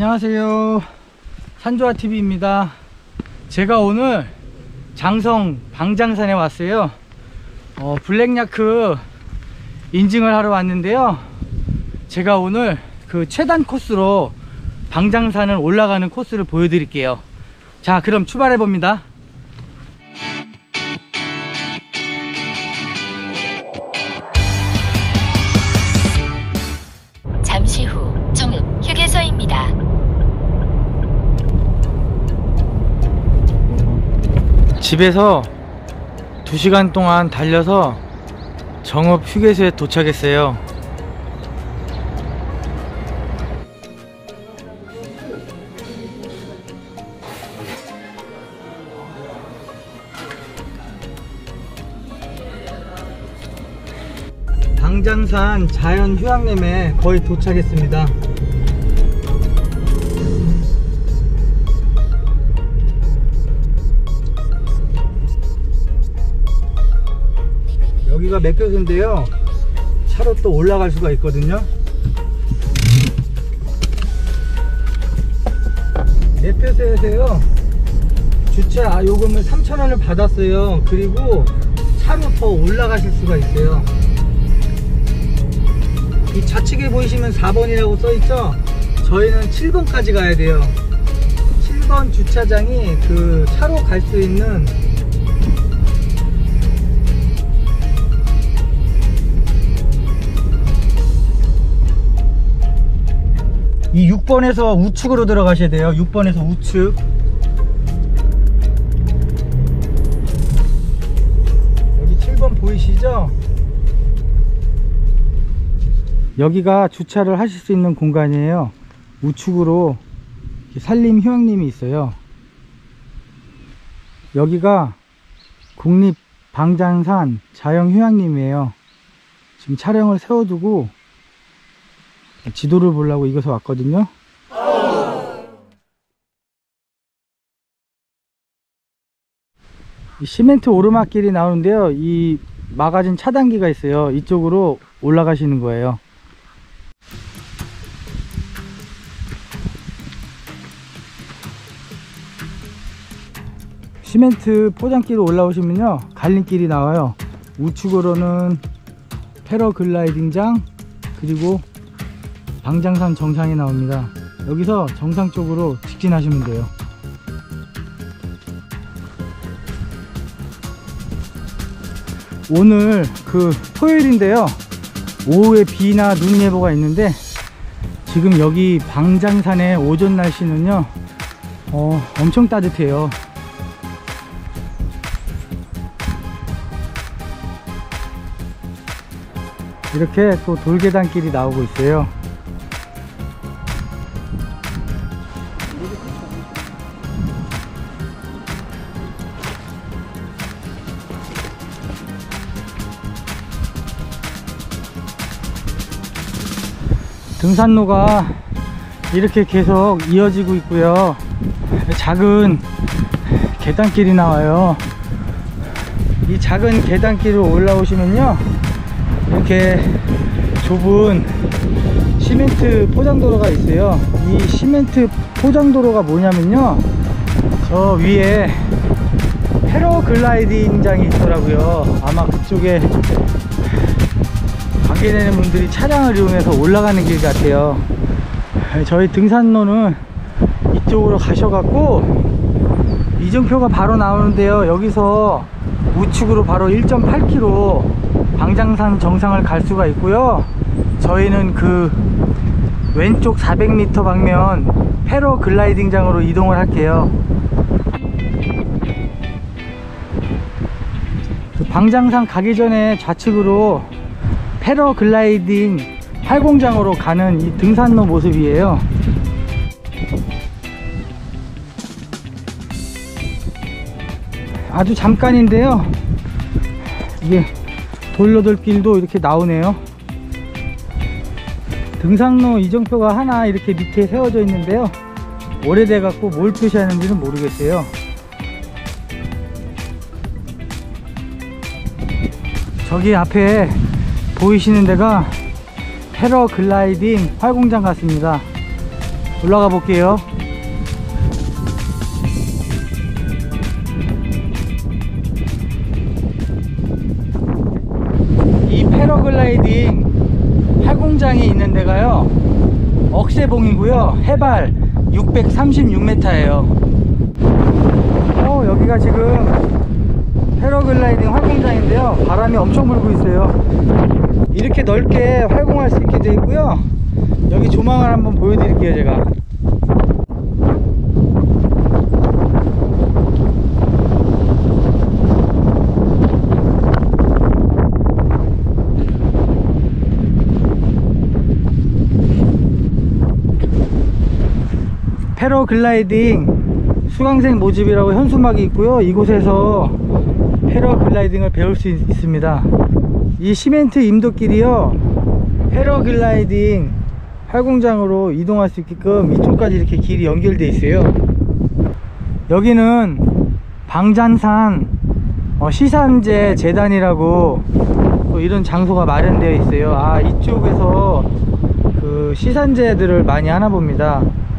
안녕하세요, 산조아TV입니다. 제가 오늘 장성 방장산에 왔어요. 블랙야크 인증을 하러 왔는데요, 제가 오늘 그 최단 코스로 방장산을 올라가는 코스를 보여드릴게요. 자, 그럼 출발해 봅니다. 잠시 후 중읍 휴게소입니다. 집에서 2시간 동안 달려서 정읍 휴게소에 도착했어요. 방장산 자연휴양림에 거의 도착했습니다. 여기가 맥교수인데요, 차로 또 올라갈 수가 있거든요. 맥교수에서요 주차 요금을 3,000원을 받았어요. 그리고 차로 더 올라가실 수가 있어요. 이 좌측에 보이시면 4번이라고 써있죠? 저희는 7번까지 가야 돼요. 7번 주차장이 그 차로 갈 수 있는 이 6번에서 우측으로 들어가셔야 돼요. 6번에서 우측. 여기 7번 보이시죠? 여기가 주차를 하실 수 있는 공간이에요. 우측으로 산림휴양림이 있어요. 여기가 국립방장산 자연휴양림이에요. 지금 차량을 세워두고 지도를 보려고 이곳에 왔거든요. 이 시멘트 오르막길이 나오는데요, 이 마가진 차단기가 있어요. 이쪽으로 올라가시는 거예요. 시멘트 포장길로 올라오시면요, 갈림길이 나와요. 우측으로는 패러글라이딩장, 그리고 방장산 정상이 나옵니다. 여기서 정상 쪽으로 직진하시면 돼요. 오늘 그 토요일인데요, 오후에 비나 눈 예보가 있는데 지금 여기 방장산의 오전 날씨는요 엄청 따뜻해요. 이렇게 또 돌계단길이 나오고 있어요. 등산로가 이렇게 계속 이어지고 있고요, 작은 계단길이 나와요. 이 작은 계단길을 올라오시면요, 이렇게 좁은 시멘트 포장도로가 있어요. 이 시멘트 포장도로가 뭐냐면요, 저 위에 패러글라이딩장이 있더라고요. 아마 그쪽에 관계되는 분들이 차량을 이용해서 올라가는 길 같아요. 저희 등산로는 이쪽으로 가셔갖고 이정표가 바로 나오는데요, 여기서 우측으로 바로 1.8km 방장산 정상을 갈 수가 있고요, 저희는 그 왼쪽 400m 방면 패러글라이딩장으로 이동을 할게요. 그 방장산 가기 전에 좌측으로 패러글라이딩 활공장으로 가는 이 등산로 모습이에요. 아주 잠깐인데요, 이게 돌로돌길도 이렇게 나오네요. 등산로 이정표가 하나 이렇게 밑에 세워져 있는데요, 오래돼 갖고 뭘 표시하는지는 모르겠어요. 저기 앞에 보이시는 데가 패러글라이딩 활공장 같습니다. 올라가 볼게요. 이 패러글라이딩 활공장이 있는 데가요, 억새봉이고요. 해발 636m예요. 여기가 지금 패러글라이딩 활공장인데요, 바람이 엄청 불고 있어요. 이렇게 넓게 활공할 수 있게 되어 있고요. 여기 조망을 한번 보여드릴게요. 제가 패러글라이딩 수강생 모집이라고 현수막이 있고요. 이곳에서 패러글라이딩을 배울 수 있습니다. 이 시멘트 임도길이요, 패러글라이딩 활공장으로 이동할 수 있게끔 이쪽까지 이렇게 길이 연결되어 있어요. 여기는 방잔산 시산제 재단이라고 또 이런 장소가 마련되어 있어요. 이쪽에서 그 시산제들을 많이 하나 봅니다.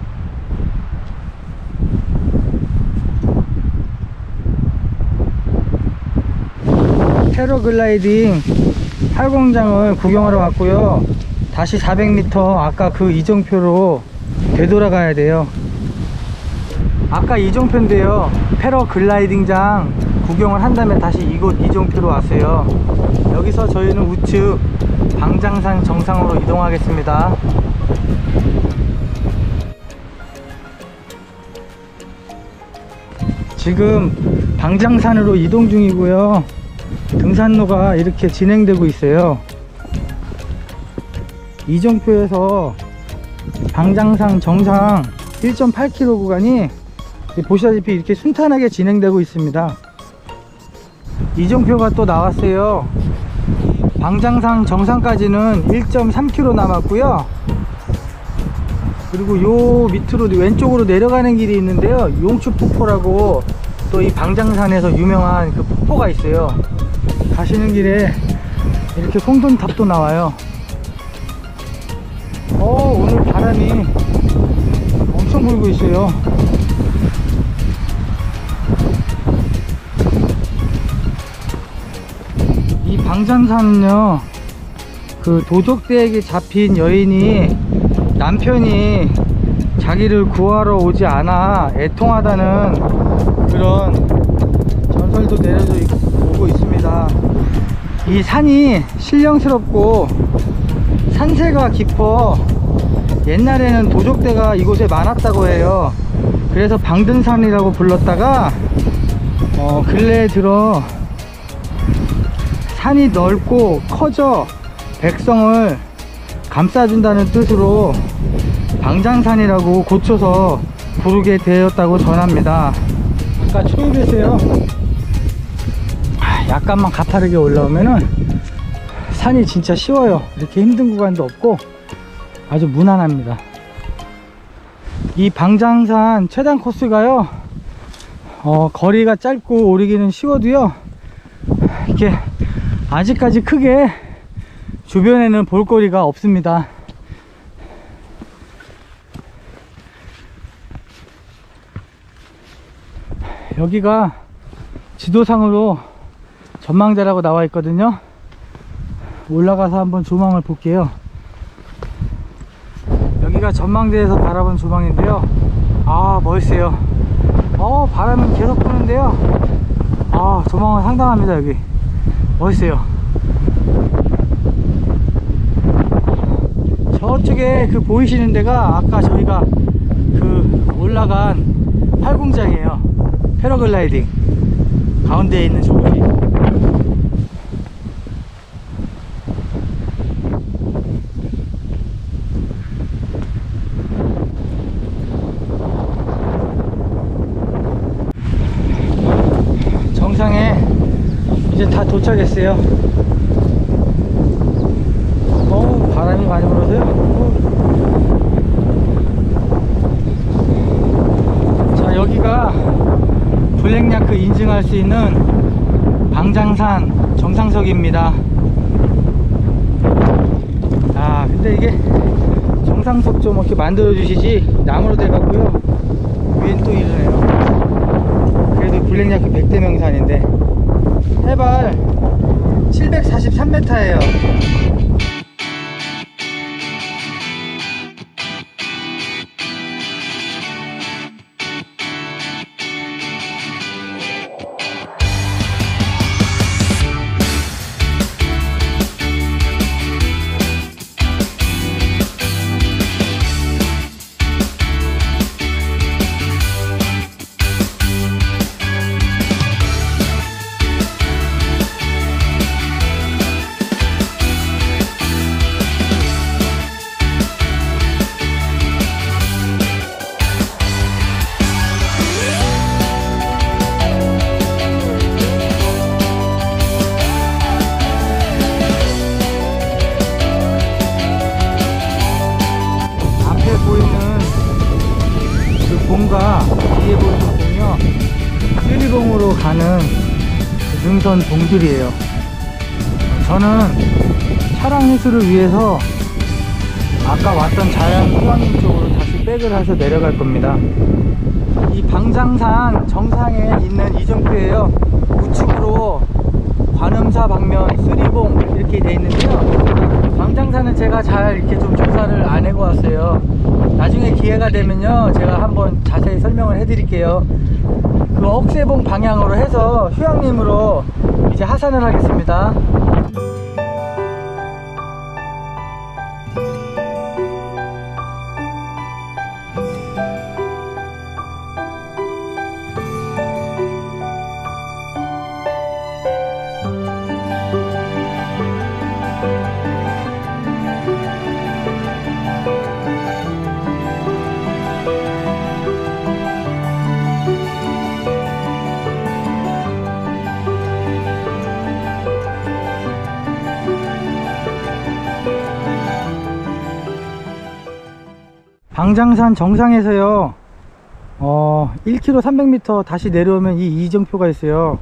패러글라이딩 활공장을 구경하러 왔고요. 다시 400m 아까 그 이정표로 되돌아가야 돼요. 아까 이정표인데요, 패러글라이딩장 구경을 한 다음에 다시 이곳 이정표로 왔어요. 여기서 저희는 우측 방장산 정상으로 이동하겠습니다. 지금 방장산으로 이동 중이고요. 등산로가 이렇게 진행되고 있어요. 이정표에서 방장산 정상 1.8km 구간이 보시다시피 이렇게 순탄하게 진행되고 있습니다. 이정표가 또 나왔어요. 방장산 정상까지는 1.3km 남았고요. 그리고 요 밑으로 왼쪽으로 내려가는 길이 있는데요, 용추폭포라고 또 이 방장산에서 유명한 그 폭포가 있어요. 가시는 길에 이렇게 송돈탑도 나와요. 오늘 바람이 엄청 불고 있어요. 이 방장산은요, 그 도적대에게 잡힌 여인이 남편이 자기를 구하러 오지 않아 애통하다는 그런 전설도 내려져 오고 있습니다. 이 산이 신령스럽고 산세가 깊어 옛날에는 도적대가 이곳에 많았다고 해요. 그래서 방등산이라고 불렀다가 근래에 들어 산이 넓고 커져 백성을 감싸준다는 뜻으로 방장산이라고 고쳐서 부르게 되었다고 전합니다. 아까 초입에서요, 약간만 가파르게 올라오면은 산이 진짜 쉬워요. 이렇게 힘든 구간도 없고 아주 무난합니다. 이 방장산 최단 코스가요, 거리가 짧고 오르기는 쉬워도요, 이렇게 아직까지 크게 주변에는 볼거리가 없습니다. 여기가 지도상으로 전망대라고 나와 있거든요. 올라가서 한번 조망을 볼게요. 여기가 전망대에서 바라본 조망인데요, 멋있어요. 바람은 계속 부는데요, 조망은 상당합니다. 여기 멋있어요. 저쪽에 그 보이시는 데가 아까 저희가 그 올라간 활공장이에요. 패러글라이딩 가운데에 있는 저곳이. 정상에 이제 다 도착했어요. 바람이 많이 불어서요. 자, 여기가 블랙야크 인증할 수 있는 방장산 정상석입니다. 근데 이게 상속 좀 이렇게 만들어 주시지 나무로 돼가고요. 위엔 또 이러네요. 그래도 블랙야크 100대 명산인데 해발 743m예요. 봉과 뒤에 보이는 봉이요, 쓰리봉으로 가는 능선 봉길이에요. 저는 차량 회수를 위해서 아까 왔던 자양 휴양림 쪽으로 다시 백을 해서 내려갈 겁니다. 이 방장산 정상에 있는 이정표예요. 우측으로 관음사 방면 쓰리봉 이렇게 돼 있는데요, 방장산은 제가 잘 이렇게 좀 조사를 안 해고 왔어요. 나중에 기회가 되면요 제가 한번 자세히 설명을 해 드릴게요. 그 억새봉 방향으로 해서 휴양림으로 이제 하산을 하겠습니다. 방장산 정상에서요 1km 300m 다시 내려오면 이 이정표가 있어요.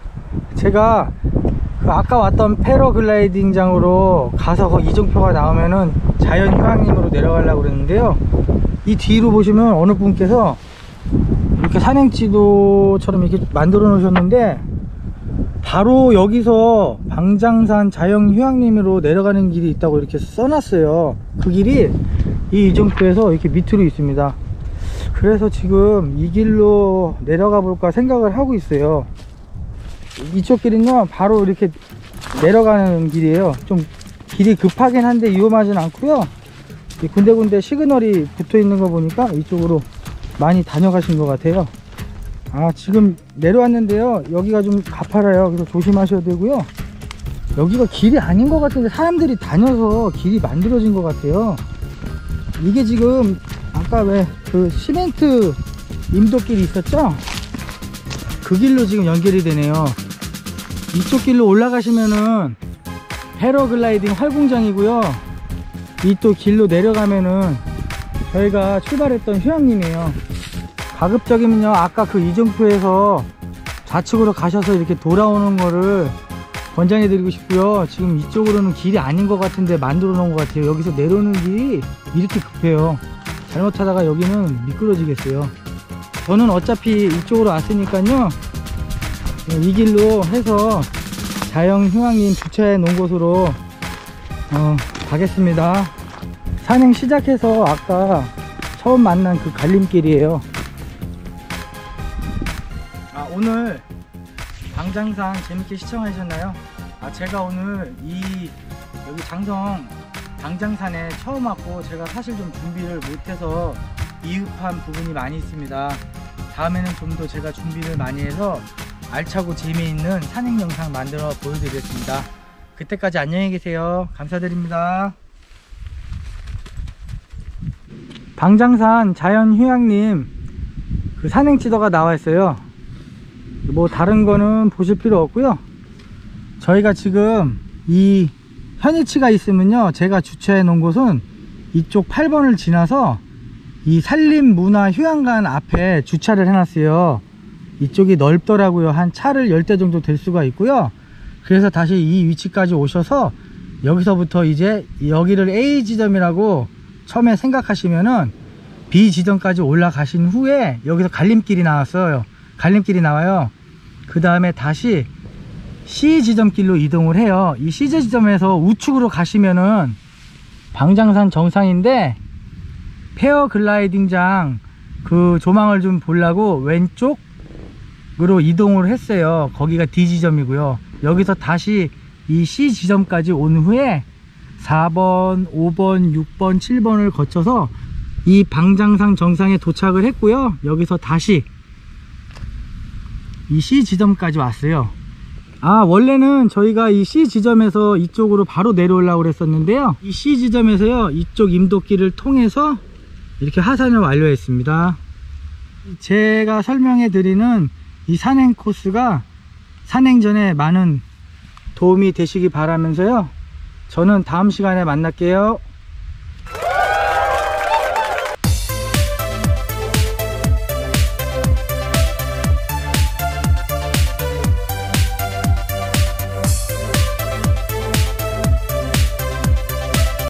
제가 그 아까 왔던 패러글라이딩장으로 가서 그 이정표가 나오면은 자연휴양림으로 내려가려고 그랬는데요, 이 뒤로 보시면 어느 분께서 이렇게 산행지도처럼 이렇게 만들어 놓으셨는데 바로 여기서 방장산 자연휴양림으로 내려가는 길이 있다고 이렇게 써놨어요. 그 길이 이 이정표에서 이렇게 밑으로 있습니다. 그래서 지금 이 길로 내려가 볼까 생각을 하고 있어요. 이쪽 길은요 바로 이렇게 내려가는 길이에요. 좀 길이 급하긴 한데 위험하진 않고요, 군데군데 시그널이 붙어 있는 거 보니까 이쪽으로 많이 다녀가신 것 같아요. 지금 내려왔는데요, 여기가 좀 가파라요. 그래서 조심하셔야 되고요. 여기가 길이 아닌 것 같은데 사람들이 다녀서 길이 만들어진 것 같아요. 이게 지금 아까 왜 그 시멘트 임도길이 있었죠, 그 길로 지금 연결이 되네요. 이쪽 길로 올라가시면은 패러글라이딩 활공장이고요, 이 또 길로 내려가면은 저희가 출발했던 휴양림이에요. 가급적이면요 아까 그 이정표에서 좌측으로 가셔서 이렇게 돌아오는 거를 권장해 드리고 싶고요. 지금 이쪽으로는 길이 아닌 것 같은데 만들어 놓은 것 같아요. 여기서 내려오는 길이 이렇게 급해요. 잘못하다가 여기는 미끄러지겠어요. 저는 어차피 이쪽으로 왔으니까요 이 길로 해서 자연휴양림 주차해 놓은 곳으로 가겠습니다. 산행 시작해서 아까 처음 만난 그 갈림길이에요. 오늘 방장산 재밌게 시청하셨나요? 제가 오늘 여기 장성 방장산에 처음 왔고 제가 사실 좀 준비를 못해서 미흡한 부분이 많이 있습니다. 다음에는 좀 더 제가 준비를 많이 해서 알차고 재미있는 산행 영상 만들어 보여드리겠습니다. 그때까지 안녕히 계세요. 감사드립니다. 방장산 자연휴양림 그 산행 지도가 나와 있어요. 뭐 다른 거는 보실 필요 없고요. 저희가 지금 이 현위치가 있으면요 제가 주차해 놓은 곳은 이쪽 8번을 지나서 이 산림문화휴양관 앞에 주차를 해 놨어요. 이쪽이 넓더라고요. 한 차를 10대 정도 될 수가 있고요. 그래서 다시 이 위치까지 오셔서 여기서부터 이제 여기를 A 지점이라고 처음에 생각하시면은 B 지점까지 올라가신 후에 여기서 갈림길이 나와요. 그 다음에 다시 C 지점길로 이동을 해요. 이 C 지점에서 우측으로 가시면은 방장산 정상인데 페어글라이딩장 그 조망을 좀 보려고 왼쪽으로 이동을 했어요. 거기가 D 지점이고요. 여기서 다시 이 C 지점까지 온 후에 4번, 5번, 6번, 7번을 거쳐서 이 방장산 정상에 도착을 했고요. 여기서 다시 이 C 지점까지 왔어요. 원래는 저희가 이 C 지점에서 이쪽으로 바로 내려오려고 그랬었는데요. 이 C 지점에서요, 이쪽 임도길을 통해서 이렇게 하산을 완료했습니다. 제가 설명해 드리는 이 산행 코스가 산행 전에 많은 도움이 되시기 바라면서요. 저는 다음 시간에 만날게요.